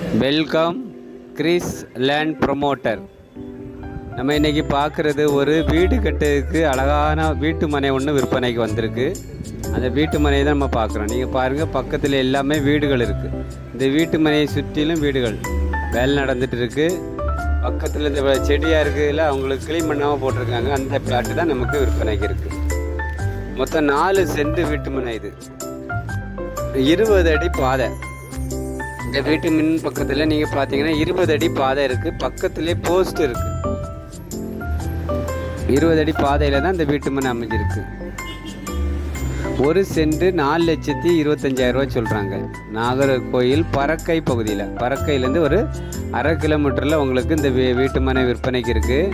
Welcome Chris land promoter. நம்ம இன்றைக்கி பார்க்குறது ஒரு வீடு கட்டுறதுக்கு அழகான வீட்டு மனை ஒன்று விற்பனைக்கு வந்திருக்கு. அந்த வீட்டு மனையை தான் நம்ம பார்க்குறோம். நீங்கள் பாருங்கள், பக்கத்தில் எல்லாமே வீடுகள் இருக்குது. இந்த வீட்டு மனையை சுற்றிலும் வீடுகள் வேலை நடந்துகிட்டு இருக்குது. பக்கத்தில் இந்த செடியாக இருக்குதுல, அவங்களுக்கு க்ளீன் பண்ணாமல் போட்டிருக்காங்க. அந்த பிளாட்டு தான் நமக்கு விற்பனைக்கு இருக்குது. மொத்தம் 4 சென்ட் வீட்டு மனை. இது 20 அடி பாதை. இந்த வீட்டு மின் பக்கத்தில் நீங்கள் பார்த்தீங்கன்னா 20 அடி பாதை இருக்குது. பக்கத்துலேயே போஸ்ட் இருக்குது. 20 அடி பாதையில் தான் இந்த வீட்டு மனை அமைஞ்சிருக்கு. 1 சென்ட் 4,25,000 சொல்கிறாங்க. நாகர்கோயில் பறக்கை பகுதியில், பறக்கையிலேருந்து ஒரு 1/2 கிலோமீட்டரில் உங்களுக்கு இந்த வீட்டு மனை விற்பனைக்கு இருக்குது.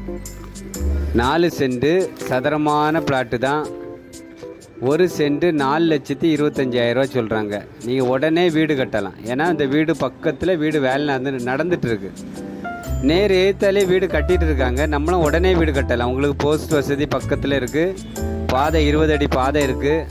4 சென்ட் சதுரமான பிளாட்டு தான். 1 சென்ட் 4,25,000 சொல்கிறாங்க. நீங்கள் உடனே வீடு கட்டலாம். ஏன்னா இந்த வீடு பக்கத்தில் வீடு வேலை நடந்துட்டு இருக்கு. நேர் ஏத்தாலே வீடு கட்டிட்டு இருக்காங்க. நம்மளும் உடனே வீடு கட்டலாம். உங்களுக்கு போஸ்ட் வசதி பக்கத்தில் இருக்குது. பாதை 20 அடி பாதை இருக்குது.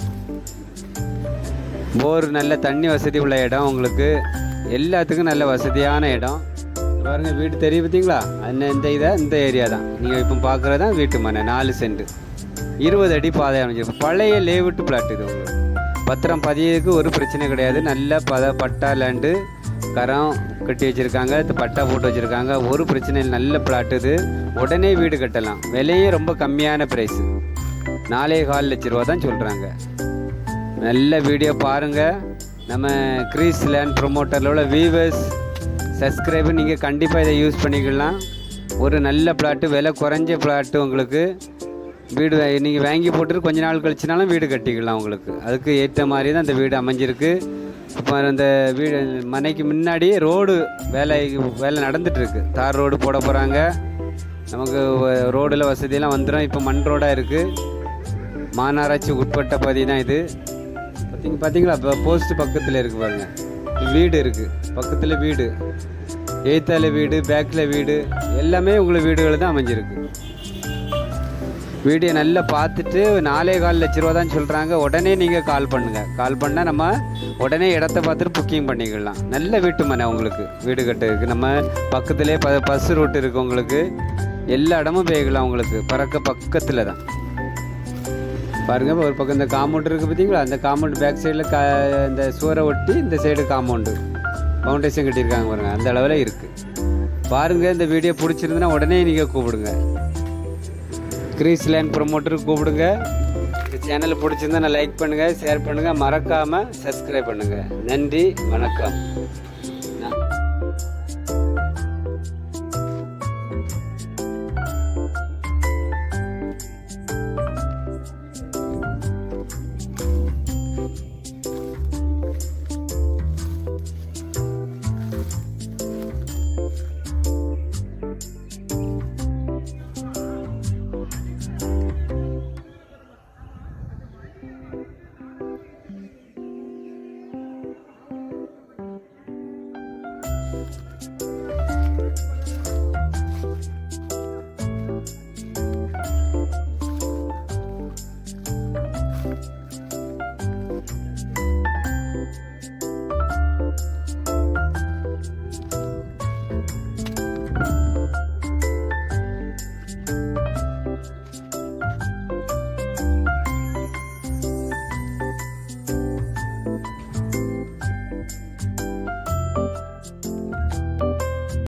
போர் நல்ல தண்ணி வசதி உள்ள இடம். உங்களுக்கு எல்லாத்துக்கும் நல்ல வசதியான இடம். பாருங்கள், வீடு தெரியும் பார்த்தீங்களா? இந்த ஏரியா தான் நீங்கள் இப்போ பார்க்குறது தான் வீட்டு மனை. 4 சென்ட் 20 அடி பாதை அமைஞ்சிருக்கு. பழைய லேவுட்டு பிளாட். இது உங்களுக்கு பத்திரம் பதியதுக்கு ஒரு பிரச்சனை கிடையாது. நல்ல பட்டா லேண்டு கரம் கட்டி வச்சுருக்காங்க. பட்டா போட்டு வச்சுருக்காங்க. ஒரு பிரச்சனை இல்லை. நல்ல பிளாட். இது உடனே வீடு கட்டலாம். விலையும் ரொம்ப கம்மியான ப்ரைஸு. 4,4 லட்ச ரூபா தான் சொல்கிறாங்க. நல்ல வீடியோ பாருங்கள். நம்ம கிறிஸ் லேண்ட் ப்ரொமோட்டரில் உள்ள வியூவர்ஸ் சப்ஸ்கிரைபர் நீங்கள் கண்டிப்பாக இதை யூஸ் பண்ணிக்கலாம். ஒரு நல்ல பிளாட்டு, விலை குறைஞ்ச பிளாட்டு. உங்களுக்கு வீடு நீங்கள் வாங்கி போட்டுட்டு கொஞ்ச நாள் கழிச்சினாலும் வீடு கட்டிக்கலாம். உங்களுக்கு அதுக்கு ஏற்ற மாதிரி தான் இந்த வீடு அமைஞ்சிருக்கு. இப்போ அந்த வீடு மனைக்கு முன்னாடி ரோடு வேலை நடந்துகிட்ருக்கு. தார் ரோடு போட போகிறாங்க. நமக்கு ரோடில் வசதியெல்லாம் வந்துடும். இப்போ மண் ரோடாக இருக்குது. மாநகராட்சி உட்பட்ட பகுதி தான் இது. பார்த்தீங்களா? இப்போ போஸ்ட்டு பக்கத்தில் இருக்குது பாருங்கள். வீடு இருக்குது பக்கத்தில். வீடு எய்த்தால வீடு, பேக்கில் வீடு, எல்லாமே உங்களுக்கு வீடுகள் தான் அமைஞ்சிருக்கு. வீடியோ நல்லா பார்த்துட்டு 4,4 லட்ச ரூபா தான் சொல்கிறாங்க. உடனே நீங்கள் கால் பண்ணுங்கள். கால் பண்ணால் நம்ம உடனே இடத்த பார்த்துட்டு புக்கிங் பண்ணிக்கலாம். நல்ல வீட்டு மனை உங்களுக்கு வீடு கட்டுறதுக்கு. நம்ம பக்கத்துலேயே பஸ் ரூட் இருக்குது. உங்களுக்கு எல்லா இடமும் போய்க்கலாம். உங்களுக்கு பக்கத்தில் தான் பாருங்கள். ஒரு பக்கம் இந்த காம்பவுண்ட் இருக்குது பார்த்தீங்களா? அந்த காம்பவுண்ட் பேக் சைடில் இந்த சுவரை ஒட்டி இந்த சைடு காம்பவுண்டு ஃபவுண்டேஷன் கட்டியிருக்காங்க பாருங்கள். அந்த அளவில் இருக்குது. பாருங்கள், இந்த வீடியோ பிடிச்சிருந்துன்னா உடனே நீங்கள் கூப்பிடுங்க. கிறிஸ் லேண்ட் ப்ரொமோட்டருக்கு கூப்பிடுங்க. இந்த சேனல் பிடிச்சிருந்தா லைக் பண்ணுங்கள், ஷேர் பண்ணுங்கள், மறக்காமல் சப்ஸ்கிரைப் பண்ணுங்கள். நன்றி, வணக்கம்.